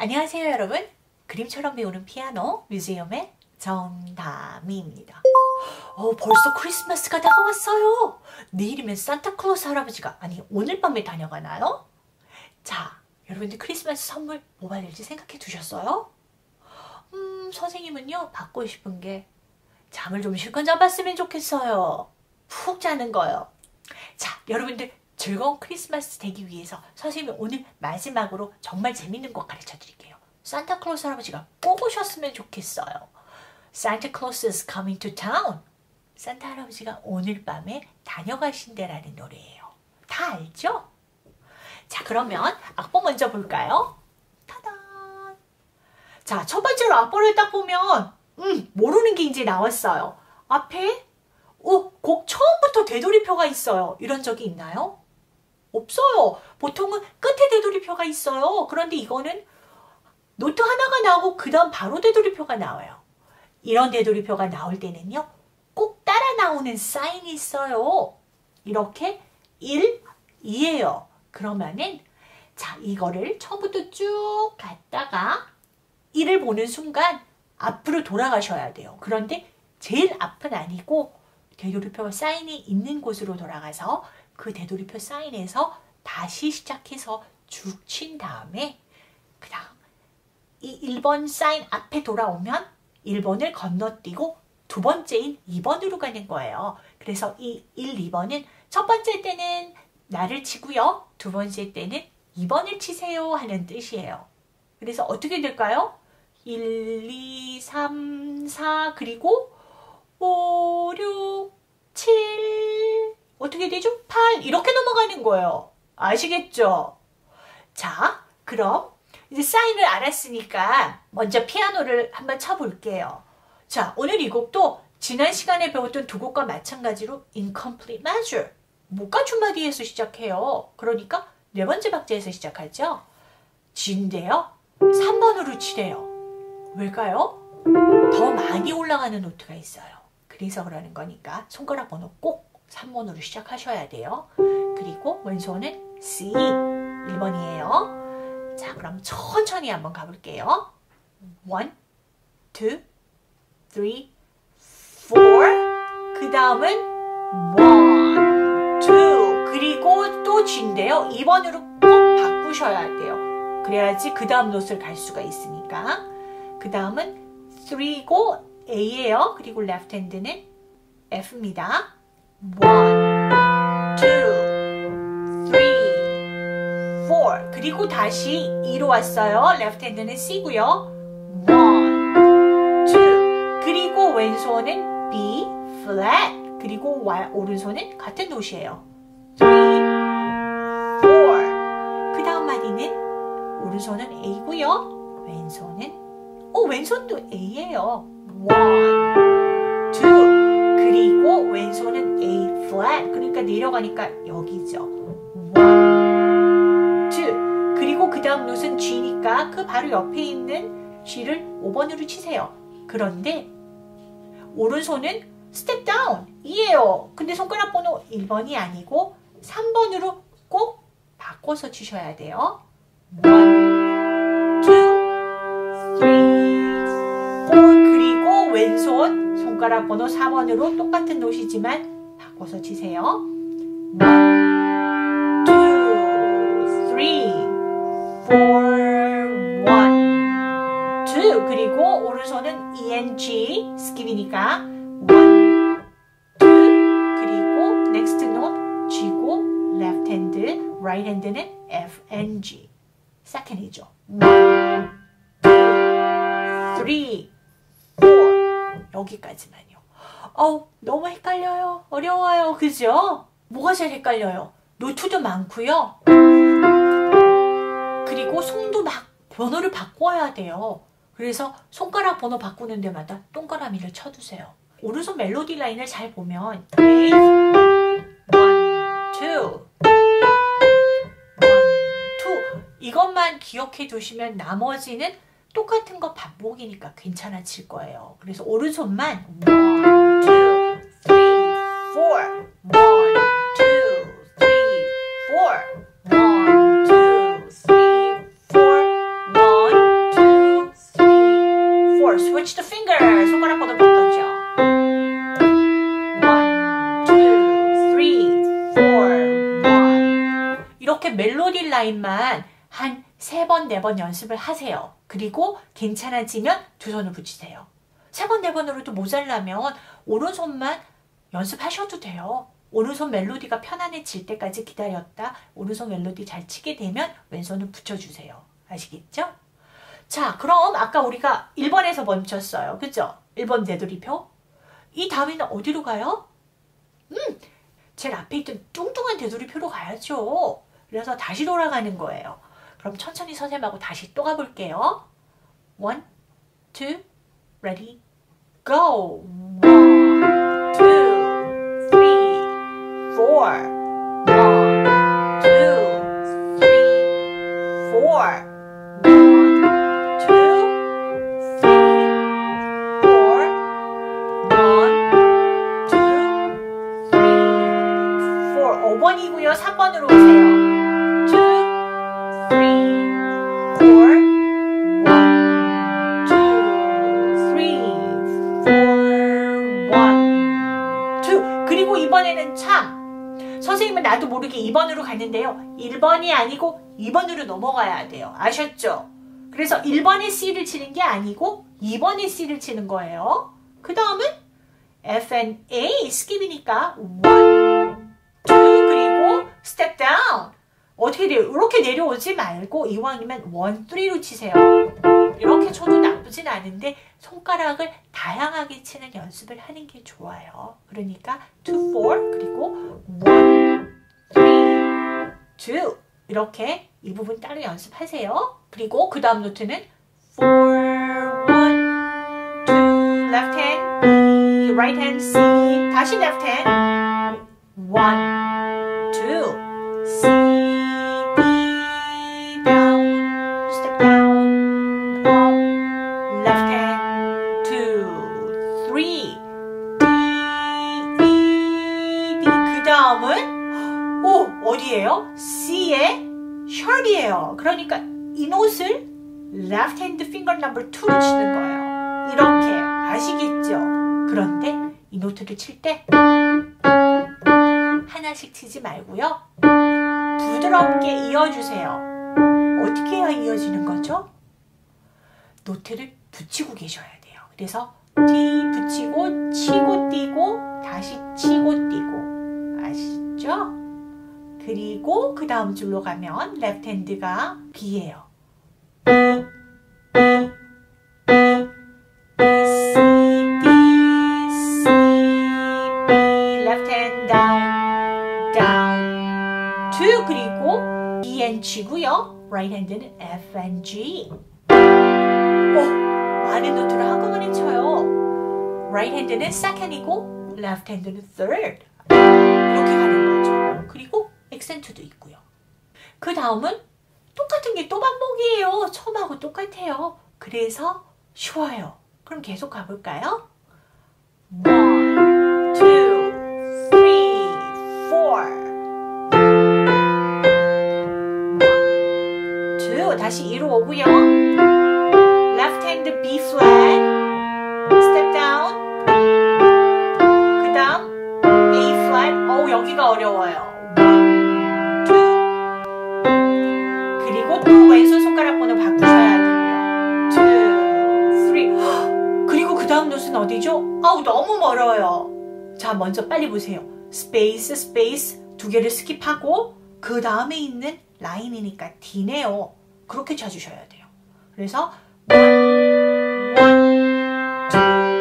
안녕하세요 여러분. 그림처럼 배우는 피아노 뮤지엄의 정다미입니다. 벌써 크리스마스가 다가왔어요. 내일이면 산타클로스 할아버지가 오늘 밤에 다녀가나요? 자, 여러분들 크리스마스 선물 뭐 받을지 생각해 두셨어요? 선생님은요 받고 싶은 게 잠을 좀 실컷 잡았으면 좋겠어요. 푹 자는 거요. 자, 여러분들 즐거운 크리스마스 되기 위해서 선생님이 오늘 마지막으로 정말 재밌는 거 가르쳐 드릴게요. 산타클로스 할아버지가 꼭 오셨으면 좋겠어요. Santa Claus is coming to town. 산타 할아버지가 오늘 밤에 다녀가신대라는 노래예요. 다 알죠? 자, 그러면 악보 먼저 볼까요? 타단! 자, 첫 번째로 악보를 딱 보면 모르는 게 이제 나왔어요. 앞에 곡 처음부터 되돌이표가 있어요. 이런 적이 있나요? 없어요. 보통은 끝에 되돌이표가 있어요. 그런데 이거는 노트 하나가 나오고 그 다음 바로 되돌이표가 나와요. 이런 되돌이표가 나올 때는요, 꼭 따라 나오는 사인이 있어요. 이렇게 1, 2예요. 그러면은 자, 이거를 처음부터 쭉 갔다가 1을 보는 순간 앞으로 돌아가셔야 돼요. 그런데 제일 앞은 아니고 되돌이표 사인이 있는 곳으로 돌아가서 그 되돌이표 사인에서 다시 시작해서 쭉 친 다음에 그 다음 이 1번 사인 앞에 돌아오면 1번을 건너뛰고 두 번째인 2번으로 가는 거예요. 그래서 이 1, 2번은 첫 번째 때는 나를 치고요. 두 번째 때는 2번을 치세요 하는 뜻이에요. 그래서 어떻게 될까요? 1, 2, 3, 4 그리고 5, 6, 7 어떻게 되죠? 8 이렇게 넘어가는 거예요. 아시겠죠? 자, 그럼 이제 사인을 알았으니까 먼저 피아노를 한번 쳐볼게요. 자, 오늘 이 곡도 지난 시간에 배웠던 두 곡과 마찬가지로 incomplete measure, 못 갖춘 마디에서 시작해요. 그러니까 네 번째 박자에서 시작하죠. G인데요. 3번으로 치래요. 왜일까요? 더 많이 올라가는 노트가 있어요. 그래서 그러는 거니까 손가락 번호 꼭 3번으로 시작하셔야 돼요. 그리고 왼손은 C 1번이에요. 자, 그럼 천천히 한번 가볼게요. 1, 2, 3, 4. 그 다음은 1, 2. 그리고 또 G인데요. 2번으로 꼭 바꾸셔야 돼요. 그래야지 그 다음 노트를 갈 수가 있으니까. 그 다음은 3고 A예요. 그리고 left hand는 F입니다. 1, 2, 3, 4. 그리고 다시 2로 왔어요. left hand는 C고요. 1, 2. 그리고 왼손은 B flat. 그리고 오른손은 같은 노트예요. 3, 4. 그 다음 마디는 오른손은 A고요. 왼손은 왼손도 A예요. 1, 2. 그리고 왼손은 A flat. 그러니까 내려가니까 여기죠. 1, 2. 그리고 그 다음 노트는 G니까 그 바로 옆에 있는 G를 5번으로 치세요. 그런데 오른손은 step down 2예요. 근데 손가락 번호 1번이 아니고 3번으로 꼭 바꿔서 치셔야 돼요. 1, 2, 3, 4. 그리고 왼손 손가락 번호 4번으로 똑같은 노트이지만 바꿔서 치세요. 1, 2, 3, 4, 1, 2. 그리고 오른손은 ENG 스킵이니까 1, 2. 그리고 next note G고 left hand, right hand는 F and G. second이죠. 1, 2, 3, 4. 여기까지만요. 너무 헷갈려요. 어려워요. 그죠? 뭐가 제일 헷갈려요? 노트도 많고요. 그리고 손도 막 번호를 바꿔야 돼요. 그래서 손가락 번호 바꾸는 데마다 동그라미를 쳐두세요. 오른손 멜로디 라인을 잘 보면 A, 1, 2, 1, 2 이것만 기억해 두시면 나머지는 똑같은 거 반복이니까 괜찮아질 거예요. 그래서 오른손만 1, 2, 3, 4 1, 2, 3, 4 1, 2, 3, 4 1, 이렇게 멜로디 라인만 한 3번, 4번 연습을 하세요. 그리고 괜찮아지면 두 손을 붙이세요. 3번, 4번으로도 모자라면 오른손만 연습하셔도 돼요. 오른손 멜로디가 편안해질 때까지 기다렸다 오른손 멜로디 잘 치게 되면 왼손을 붙여주세요. 아시겠죠? 자, 그럼 아까 우리가 1번에서 멈췄어요. 그죠? 1번 되돌이표. 이 다음에는 어디로 가요? 제일 앞에 있던 뚱뚱한 되돌이표로 가야죠. 그래서 다시 돌아가는 거예요. 그럼 천천히 선생님하고 다시 또 가볼게요. 1, 2, ready, go! 1, 2, 3, 4 1, 2, 3, 4 1, 2, 3, 4 5번이고요. 3번으로 오세요. 2, 3, 4 1, 2, 3, 4 1, 2 그리고 이번에는 참 선생님은 나도 모르게 2번으로 갔는데요. 1번이 아니고 2번으로 넘어가야 돼요. 아셨죠? 그래서 1번의 C를 치는 게 아니고 2번의 C를 치는 거예요. 그 다음은 F and A 스킵이니까 1, 2 그리고 step down. 어떻게 돼요? 이렇게 내려오지 말고 이왕이면 1, 3로 치세요. 이렇게 쳐도 나쁘진 않은데 손가락을 다양하게 치는 연습을 하는 게 좋아요. 그러니까 2, 4 그리고 1, 3, 2 이렇게 이 부분 따로 연습하세요. 그리고 그 다음 노트는 4, 1, 2 left hand, E, right hand, C 다시 left hand 1, 2 C, D, down, step down, up, left hand, 2, 3, D, E, D 그 다음은 어디예요? C의 sharp이에요. 그러니까 이 노트를 left hand finger number 2로 치는 거예요. 이렇게 아시겠죠? 그런데 이 노트를 칠 때 하나씩 치지 말고요. 부드럽게 이어주세요. 어떻게 해야 이어지는 거죠? 노트를 붙이고 계셔야 돼요. 그래서 D 붙이고 치고 띄고 다시 치고 띄고 아시죠? 그리고 그 다음 줄로 가면 레프트 핸드가 B예요. 그리고 E and G고요. right hand는 F and G. 많은 노트를 한꺼번에 쳐요. right hand는 second이고 left hand는 third. 이렇게 가는 거죠. 그리고 액센트도 있고요. 그 다음은 똑같은 게 또 반복이에요. 처음하고 똑같아요. 그래서 쉬워요. 그럼 계속 가볼까요? 1, 2, 3, 4 다시 2로 오고요. Left hand B flat, step down. 그 다음 A flat. 여기가 어려워요. 1, 2. 그리고 또 왼손 손가락 번호 바꾸셔야 되고요. 2, 3. 그리고 그 다음 노트는 어디죠? 너무 멀어요. 자, 먼저 빨리 보세요. 스페이스, 스페이스 두 개를 스킵하고 그 다음에 있는 라인이니까 D네요. 그렇게 쳐주셔야 돼요. 그래서 1, 1, 2,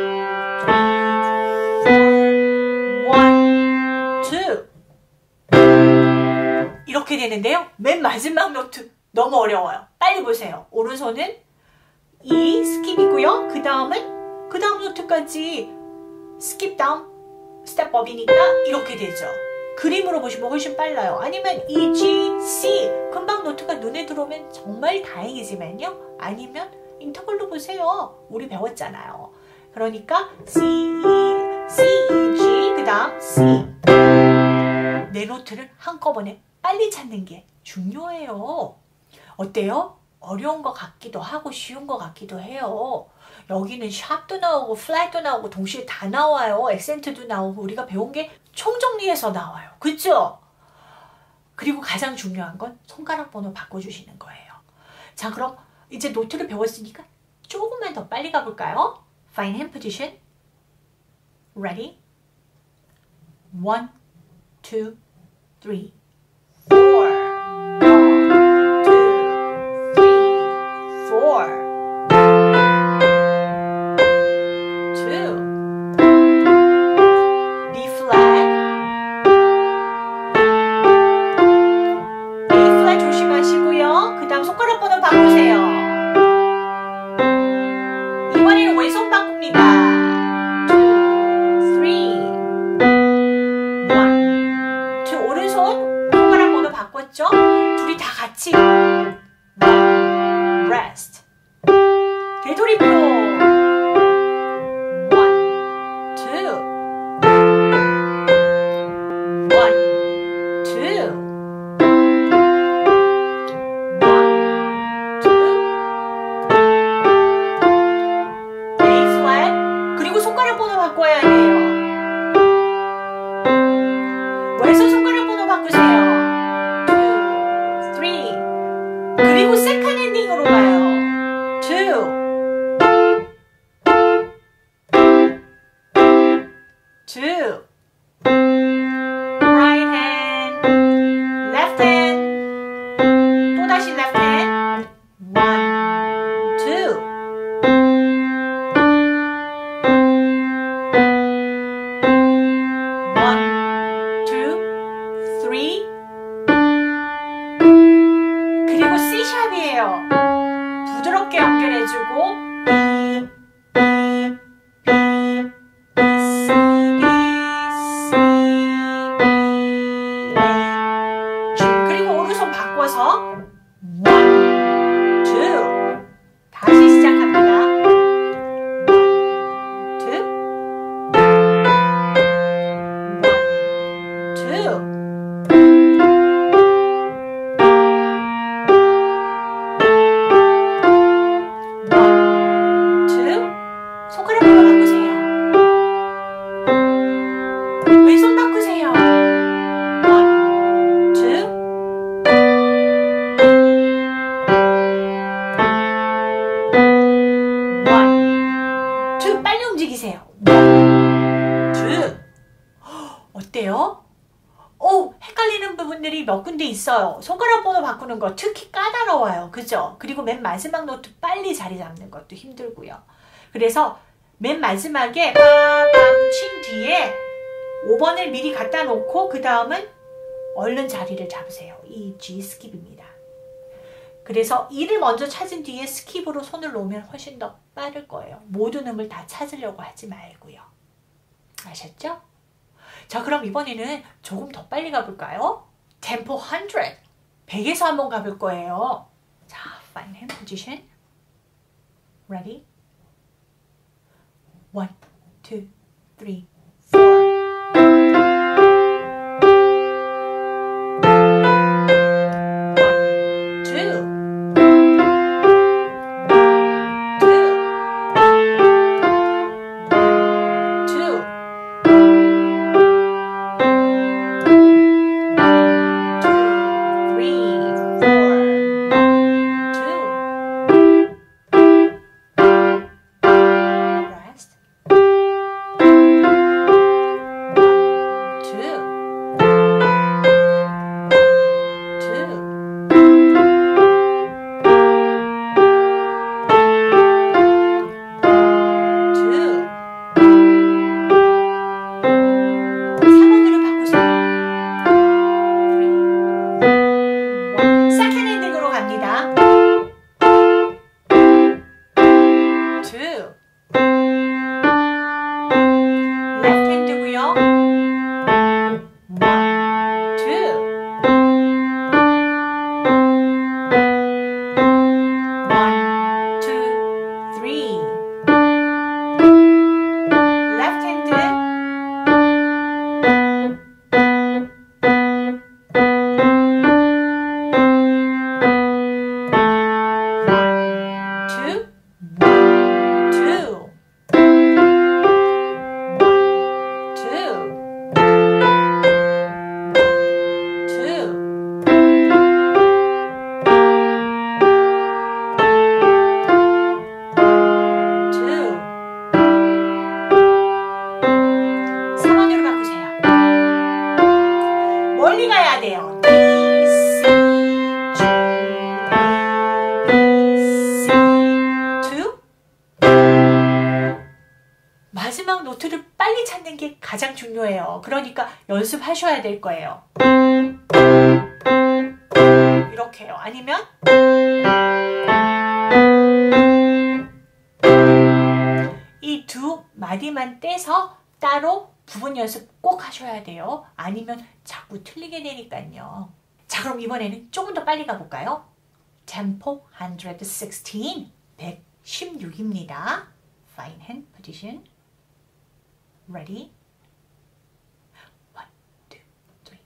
3, 4, 1, 2 이렇게 되는데요. 맨 마지막 노트 너무 어려워요. 빨리 보세요. 오른손은 E 스킵이고요. 그 다음 노트까지 스킵 다운, 스텝 업이니까 이렇게 되죠. 그림으로 보시면 훨씬 빨라요. 아니면 E, G, C 금방 노트가 눈에 들어오면 정말 다행이지만요. 아니면 인터벌로 보세요. 우리 배웠잖아요. 그러니까 C, E, G 그 다음 C 내 노트를 한꺼번에 빨리 찾는 게 중요해요. 어때요? 어려운 것 같기도 하고 쉬운 것 같기도 해요. 여기는 샵도 나오고 플랫도 나오고 동시에 다 나와요. 액센트도 나오고 우리가 배운 게 총정리해서 나와요. 그죠? 그리고 가장 중요한 건 손가락 번호 바꿔주시는 거예요. 자, 그럼 이제 노트를 배웠으니까 조금만 더 빨리 가볼까요? Fine hand position. Ready? 1, 2, 3, 4. 1, 2, 3, 4. 2. B flat. A flat 조심하시고요. 그 다음 손가락 번호 바꾸세요. 이번에는 왼손 바꿉니다. 2, 3, 1, 2. 오른손 손가락 번호 바꿨죠? 둘이 다 같이 1, rest. 되돌이표 1, 2, 1, 2. 손가락 번호 바꿔야 해요. 왼손 손가락 번호 바꾸세요. 2, 3. 그리고 세컨 엔딩으로 가요. 2, 2. Right hand, left hand. 또다시 left hand. 1, 2. 그리고 C샵이에요. 부드럽게 연결해주고 B, B, B, C, D, C, B, A, G. 그리고 오른손 바꿔서 1, 2. 다시 시작합니다. 1, 2. 1, 2. 손가락 번호 바꾸세요. 왼손 바꾸세요. 1, 2. 1, 2. 빨리 움직이세요. 1, 2. 어때요? 헷갈리는 부분들이 몇 군데 있어요. 손가락 번호 바꾸는 거 특히 까다로워요. 그죠? 그리고 맨 마지막 노트 빨리 자리 잡는 것도 힘들고요. 그래서 맨 마지막에 빠밤 친 뒤에 5번을 미리 갖다 놓고 그 다음은 얼른 자리를 잡으세요. 이 G 스킵입니다. 그래서 2를 먼저 찾은 뒤에 스킵으로 손을 놓으면 훨씬 더 빠를 거예요. 모든 음을 다 찾으려고 하지 말고요. 아셨죠? 자, 그럼 이번에는 조금 더 빨리 가볼까요? 템포 100. 100에서 한번 가볼 거예요. 자, fine hand position. Ready? 1, 2, 3, 4. 돼요. D, C, G, A, B, C, 2. 마지막 노트를 빨리 찾는 게 가장 중요해요. 그러니까 연습하셔야 될 거예요. 이렇게요. 아니면 이 두 마디만 떼서 따로 부분 연습 꼭 하셔야 돼요. 아니면 자꾸 틀리게 되니까요. 자, 그럼 이번에는 조금 더 빨리 가볼까요? Tempo 116, 116입니다. Fine hand position. Ready? 1, 2, 3,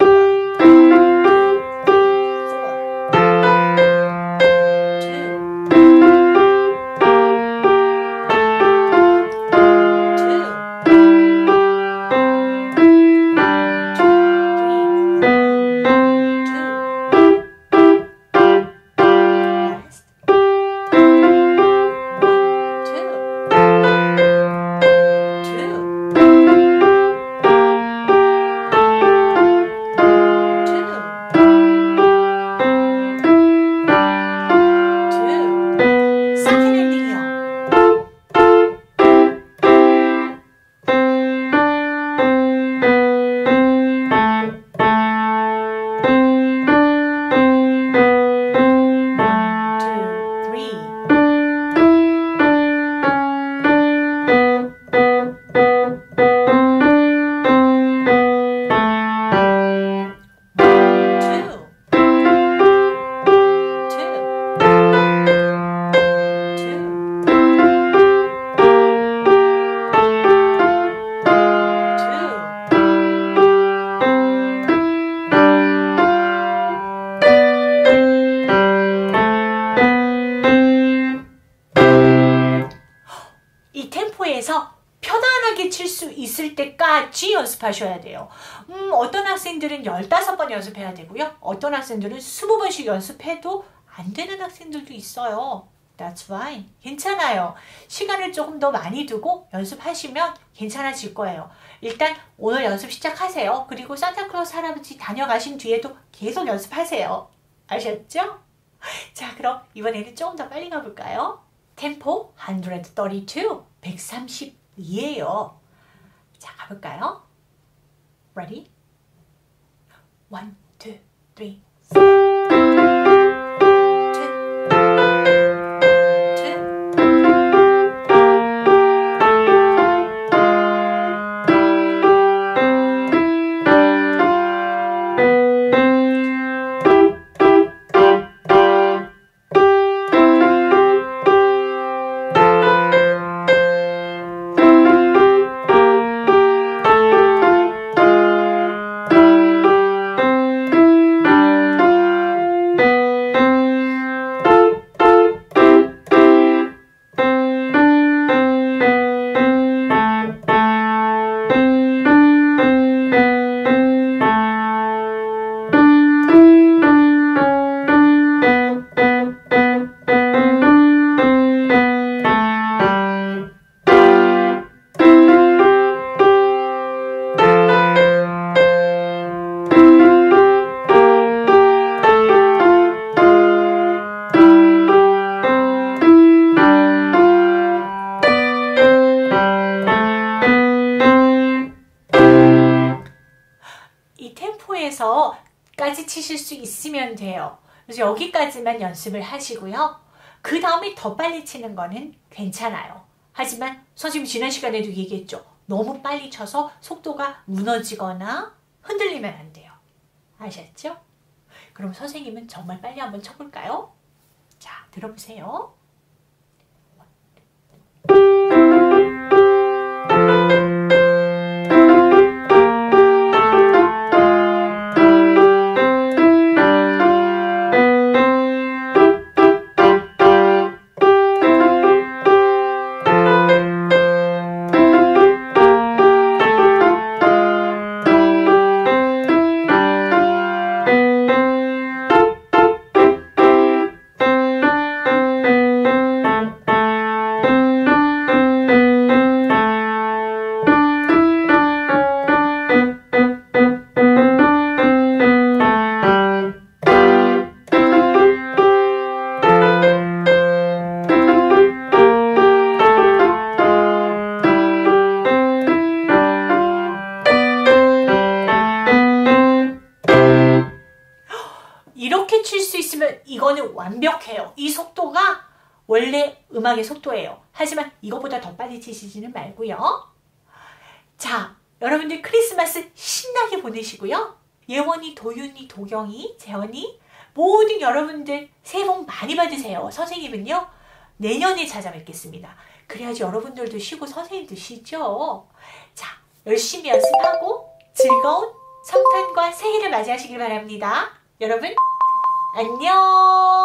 편안하게 칠 수 있을 때까지 연습하셔야 돼요. 어떤 학생들은 15번 연습해야 되고요. 어떤 학생들은 20번씩 연습해도 안 되는 학생들도 있어요. That's fine. 괜찮아요. 시간을 조금 더 많이 두고 연습하시면 괜찮아질 거예요. 일단 오늘 연습 시작하세요. 그리고 산타클로스 할아버지 다녀가신 뒤에도 계속 연습하세요. 아셨죠? 자, 그럼 이번에는 조금 더 빨리 가볼까요? 템포 132, 132예요. 자, 가볼까요? Ready? 1, 2, 3, 4. 까지 치실 수 있으면 돼요. 그래서 여기까지만 연습을 하시고요. 그 다음에 더 빨리 치는 거는 괜찮아요. 하지만 선생님이 지난 시간에도 얘기했죠. 너무 빨리 쳐서 속도가 무너지거나 흔들리면 안 돼요. 아셨죠? 그럼 선생님은 정말 빨리 한번 쳐볼까요? 자, 들어보세요. 칠 수 있으면 이거는 완벽해요. 이 속도가 원래 음악의 속도예요. 하지만 이거보다 더 빨리 치시지는 말고요. 자, 여러분들 크리스마스 신나게 보내시고요. 예원이, 도윤이, 도경이, 재원이 모든 여러분들 새해 복 많이 받으세요. 선생님은요. 내년에 찾아뵙겠습니다. 그래야지 여러분들도 쉬고 선생님도 쉬죠. 자, 열심히 연습하고 즐거운 성탄과 새해를 맞이하시길 바랍니다. 여러분 안녕.